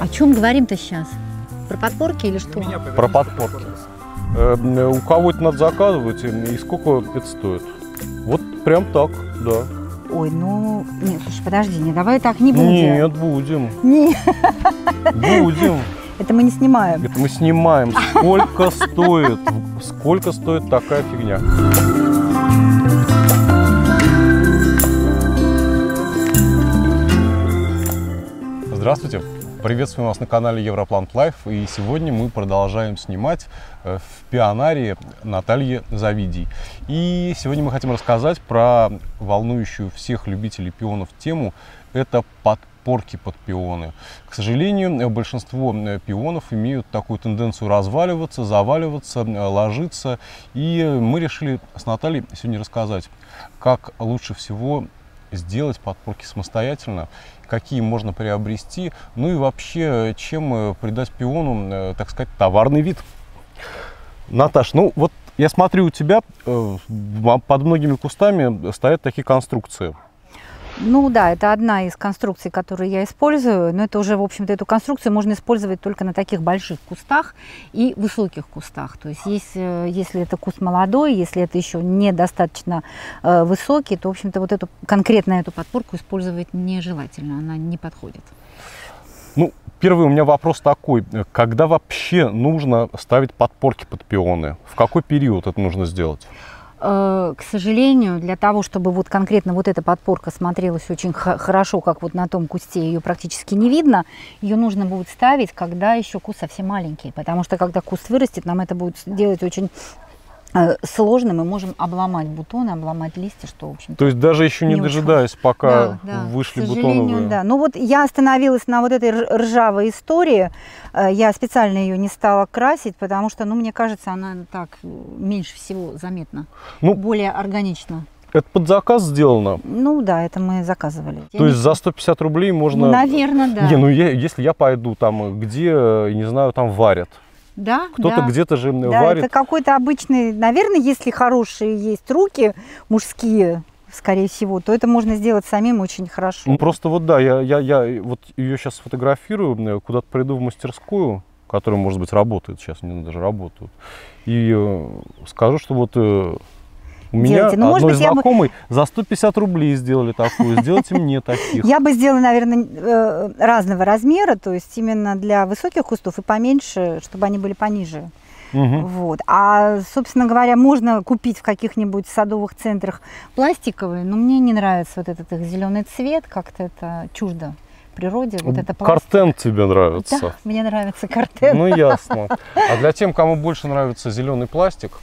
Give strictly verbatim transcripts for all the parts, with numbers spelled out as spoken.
О чем говорим-то сейчас? Про подпорки или что? Про подпорки. Э, у кого-то надо заказывать, и сколько это стоит? Вот прям так, да. Ой, ну, нет, слушай, подожди, не, давай так не будем. Нет, будем. Нет. Будем. Это мы не снимаем. Это мы снимаем. Сколько стоит? Сколько стоит такая фигня? Здравствуйте! Приветствуем вас на канале Европлант Лайф. И сегодня мы продолжаем снимать в пионарии Натальи Завидий. И сегодня мы хотим рассказать про волнующую всех любителей пионов тему. Это подпорки под пионы. К сожалению, большинство пионов имеют такую тенденцию разваливаться, заваливаться, ложиться. И мы решили с Натальей сегодня рассказать, как лучше всего сделать подпорки самостоятельно, какие можно приобрести, ну и вообще, чем придать пиону, так сказать, товарный вид. Наташ, ну вот я смотрю, у тебя под многими кустами стоят такие конструкции. Ну да, это одна из конструкций, которые я использую, но это уже, в общем-то, эту конструкцию можно использовать только на таких больших кустах и высоких кустах. То есть, если, если это куст молодой, если это еще недостаточно э, высокий, то, в общем-то, вот эту, конкретно эту подпорку использовать нежелательно, она не подходит. Ну, первый у меня вопрос такой, когда вообще нужно ставить подпорки под пионы? В какой период это нужно сделать? К сожалению, для того, чтобы вот конкретно вот эта подпорка смотрелась очень хорошо, как вот на том кусте, ее практически не видно, ее нужно будет ставить, когда еще куст совсем маленький, потому что когда куст вырастет, нам это будет делать очень сложно, мы можем обломать бутоны, обломать листья, что, в общем-то, то есть даже еще не, не дожидаясь, пока да, да, вышли к сожалению, бутоновые. Да. Ну вот я остановилась на вот этой ржавой истории, я специально ее не стала красить, потому что, ну, мне кажется, она так меньше всего заметна, ну, более органично. Это под заказ сделано? Ну да, это мы заказывали. То я есть не... за сто пятьдесят рублей можно... Наверное, да. Не, ну я, если я пойду там, где, не знаю, там варят. Да, кто-то да. где-то же да, варит. Это какой-то обычный, наверное, если хорошие есть руки мужские, скорее всего, то это можно сделать самим очень хорошо. Ну, просто вот да, я, я, я вот ее сейчас сфотографирую, куда-то приду в мастерскую, которая, может быть, работает сейчас, не даже работают, и э, скажу, что вот э, у меня ну, одной знакомой бы... за сто пятьдесят рублей сделали такую, сделайте мне таких. Я бы сделала, наверное, разного размера, то есть именно для высоких кустов и поменьше, чтобы они были пониже. Угу. Вот. А, собственно говоря, можно купить в каких-нибудь садовых центрах пластиковые, но мне не нравится вот этот их зеленый цвет, как-то это чуждо природе. Вот это картен тебе нравится? Да, мне нравится картен. Ну, ясно. А для тех, кому больше нравится зеленый пластик,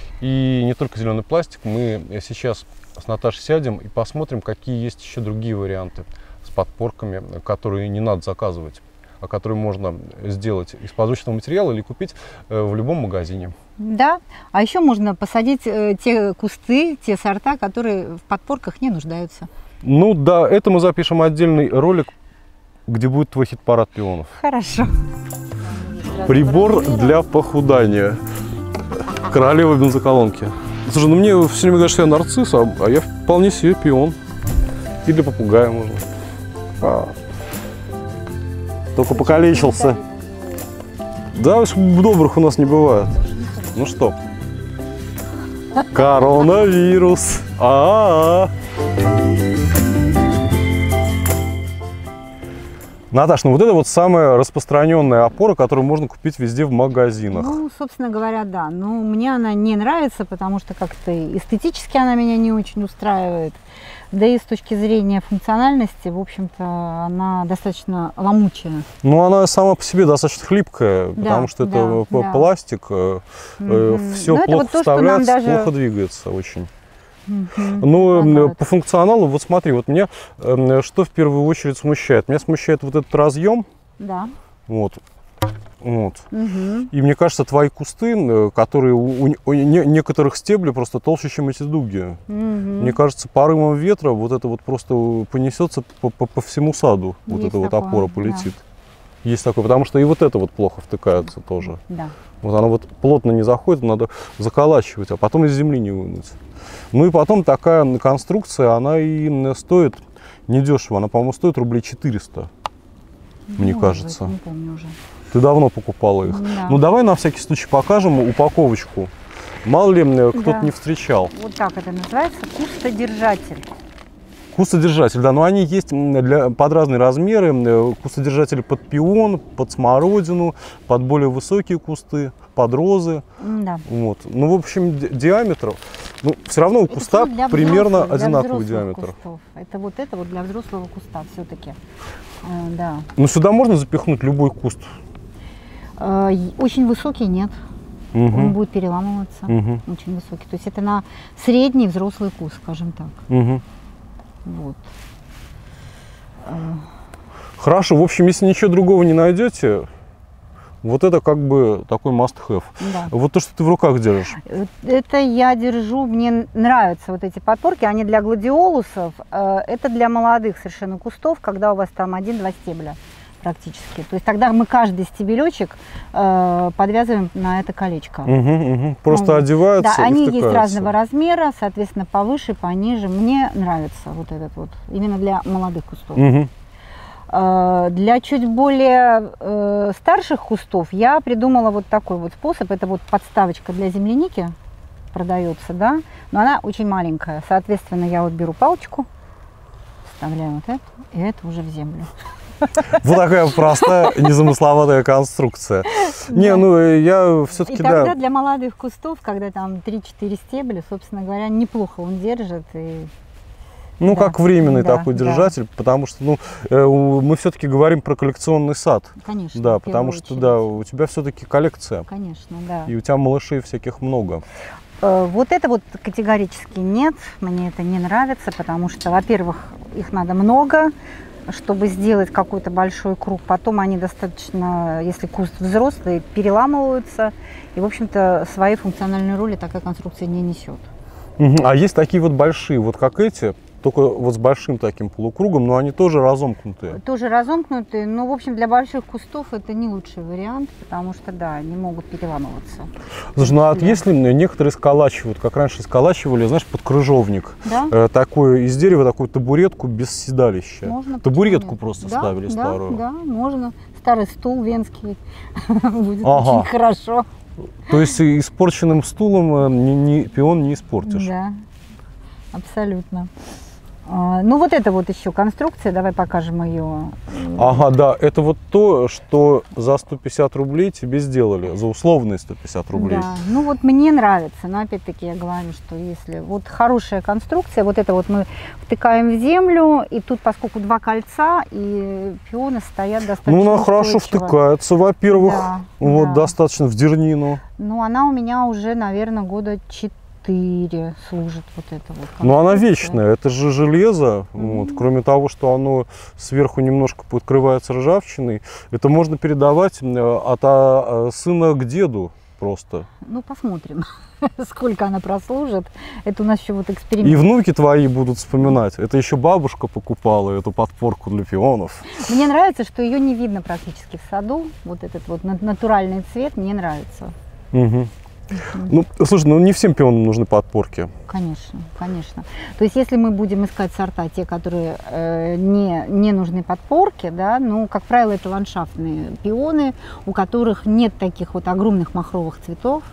и не только зеленый пластик, мы сейчас с Наташей сядем и посмотрим, какие есть еще другие варианты с подпорками, которые не надо заказывать, а которые можно сделать из подручного материала или купить в любом магазине. Да, а еще можно посадить те кусты, те сорта, которые в подпорках не нуждаются. Ну да, это мы запишем отдельный ролик, где будет твой хит-парад пионов. Хорошо. Прибор для похудания. Королева бензоколонки. Слушай, ну мне все время говорят, что я нарцисс, а, а я вполне себе пион. И для попугая можно. А. Только покалечился. Да, добрых у нас не бывает. Ну что? Коронавирус. А-а-а. Наташ, ну вот это вот самая распространенная опора, которую можно купить везде в магазинах. Ну, собственно говоря, да. Но мне она не нравится, потому что как-то эстетически она меня не очень устраивает. Да и с точки зрения функциональности, в общем-то, она достаточно ломучая. Ну, она сама по себе достаточно хлипкая, да, потому что да, это да. пластик, mm-hmm. все Но плохо вот то, вставляется, даже... плохо двигается очень. Mm-hmm. Ну, по функционалу, вот смотри, вот меня что в первую очередь смущает? Меня смущает вот этот разъем. Да. Вот. Вот. Угу. И мне кажется, твои кусты, которые у, у, у некоторых стеблей просто толще, чем эти дуги. Угу. Мне кажется, порывом ветра вот это вот просто понесется по, по, по всему саду. Вот Есть эта вот такое, опора полетит. Да. Есть такое, потому что и вот это вот плохо втыкается тоже. Да. Вот она вот плотно не заходит, надо заколачивать, а потом из земли не вынуть. Ну и потом такая конструкция, она и стоит недешево. Она, по-моему, стоит рублей четыреста. мне Может кажется. быть, не помню уже. Ты давно покупала их. Да. Ну давай на всякий случай покажем упаковочку. Мало ли кто-то Да. не встречал. Вот так это называется, кустодержатель. Кустодержатель, да, но они есть для, под разные размеры. Кустодержатели под пион, под смородину, под более высокие кусты, под розы. Да. Вот. Ну, в общем, ди диаметр, ну, все равно у Это куста всё для примерно взрослых, для одинаковый взрослых диаметр. кустов. Это вот это вот для взрослого куста все-таки. Э, да. Но сюда можно запихнуть любой куст. Э, Очень высокий нет. Он Угу. будет переламываться. Угу. Очень высокий. То есть это на средний взрослый куст, скажем так. Угу. Вот. Э, Хорошо, в общем, если ничего другого не найдете, вот это как бы такой must-have. Да. Вот то, что ты в руках держишь. Э, Это я держу, мне нравятся вот эти подпорки, они для гладиолусов, э, это для молодых совершенно кустов, когда у вас там один-два стебля практически. То есть тогда мы каждый стебелечек э, подвязываем на это колечко. Угу, угу. Просто Ну, одеваются Да, и они есть втыкаются. разного размера, соответственно, повыше, пониже. Мне нравится вот этот вот, именно для молодых кустов. Угу. Э, Для чуть более э, старших кустов я придумала вот такой вот способ. Это вот подставочка для земляники продается, да, но она очень маленькая. Соответственно, я вот беру палочку, вставляю вот это, и это уже в землю. Вот такая простая, незамысловатая конструкция. Не, Да. ну я И все-таки, тогда да. для молодых кустов, когда там три-четыре стебля, собственно говоря, неплохо он держит. И Ну, да, как временный да, такой да. держатель, потому что, ну, э, у- мы все-таки говорим про коллекционный сад. Конечно, Да, в потому первую что, очередь. да, у тебя все-таки коллекция. Конечно, да. И у тебя малышей всяких много. Э, Вот это вот категорически нет, мне это не нравится, потому что, во-первых, их надо много, чтобы сделать какой-то большой круг. Потом они достаточно, если куст взрослый, переламываются. И, в общем-то, своей функциональной роли такая конструкция не несет. Мгм. А есть такие вот большие, вот как эти, только вот с большим таким полукругом, но они тоже разомкнутые. Тоже разомкнутые, но, в общем, для больших кустов это не лучший вариант, потому что, да, они могут переламываться. Слушай, ну а Да. если некоторые сколачивают, как раньше сколачивали, знаешь, под крыжовник, Да? э, такое из дерева, такую табуретку без седалища. Можно. Табуретку почему нет? просто Да, ставили да, старую. Да, можно. Старый стул венский будет Ага. очень хорошо. То есть и испорченным стулом э, ни- ни- пион не испортишь. Да, абсолютно. А, Ну вот это вот еще конструкция, давай покажем ее. Ага, да, это вот то, что за сто пятьдесят рублей тебе сделали, за условные сто пятьдесят рублей. Да, ну вот мне нравится, но опять-таки я говорю, что если вот хорошая конструкция, вот это вот мы втыкаем в землю, и тут, поскольку два кольца, и пионы стоят достаточно Ну, она хорошо устойчиво. втыкается, во-первых, Да, вот да. достаточно в дернину. Ну, она у меня уже, наверное, года четыре служит вот это вот. Но она конструкция. вечная, это же железо, вот, кроме того, что оно сверху немножко покрывается ржавчиной, это можно передавать э, от а, сына к деду просто. Ну, посмотрим, сколько она прослужит. Это у нас еще вот эксперимент. И внуки твои будут вспоминать, это еще бабушка покупала эту подпорку для пионов. Мне нравится, что ее не видно практически в саду. Вот этот вот на- натуральный цвет мне нравится. Мгм. Ну, слушай, ну не всем пионам нужны подпорки. Конечно, конечно. То есть, если мы будем искать сорта, те, которые э, не, не нужны подпорке, да, ну, как правило, это ландшафтные пионы, у которых нет таких вот огромных махровых цветов,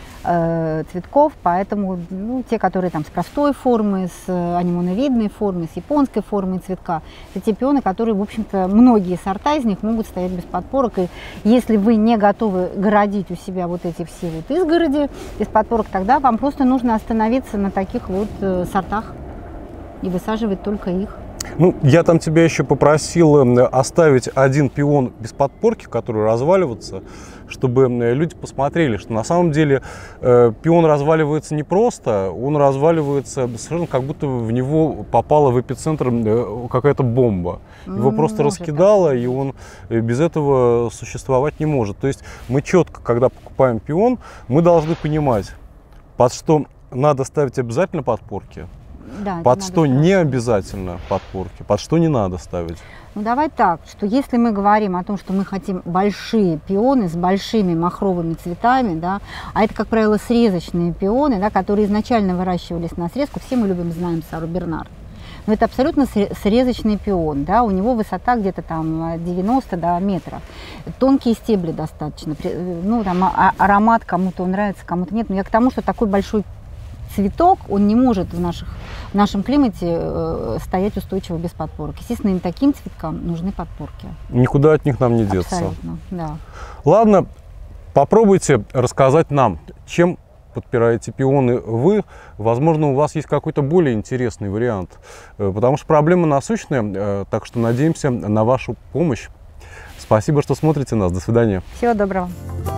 э, цветков, поэтому ну, те, которые там с простой формы, с э, анимоновидной формой, с японской формой цветка, это те пионы, которые, в общем-то, многие сорта из них могут стоять без подпорок. И если вы не готовы городить у себя вот эти все вот изгороди без подпорок, тогда вам просто нужно остановиться на таких вот э, сортах и высаживать только их. Ну, я там тебя еще попросил э, оставить один пион без подпорки, который разваливается, чтобы э, люди посмотрели, что на самом деле э, пион разваливается не просто, он разваливается совершенно как будто в него попала в эпицентр э, какая-то бомба. Его М, просто может раскидало, такое и быть. он э, без этого существовать не может. То есть мы четко, когда покупаем пион, мы должны понимать, под что надо ставить обязательно подпорки, Да, это под надо что сразу. не обязательно подпорки, под что не надо ставить. Ну, давай так, что если мы говорим о том, что мы хотим большие пионы с большими махровыми цветами, да, а это, как правило, срезочные пионы, да, которые изначально выращивались на срезку, все мы любим, знаем Сару Бернар. Но это абсолютно срезочный пион, да, у него высота где-то там девяносто до метра. Тонкие стебли достаточно, ну, там аромат кому-то он нравится, кому-то нет. Но я к тому, что такой большой цветок, он не может в, наших, в нашем климате э, стоять устойчиво без подпорок. Естественно, им таким цветкам нужны подпорки. Никуда от них нам не деться. Абсолютно, да. Ладно, попробуйте рассказать нам, чем подпираете пионы вы. Возможно, у вас есть какой-то более интересный вариант, потому что проблема насущная, так что надеемся на вашу помощь. Спасибо, что смотрите нас. До свидания. Всего доброго.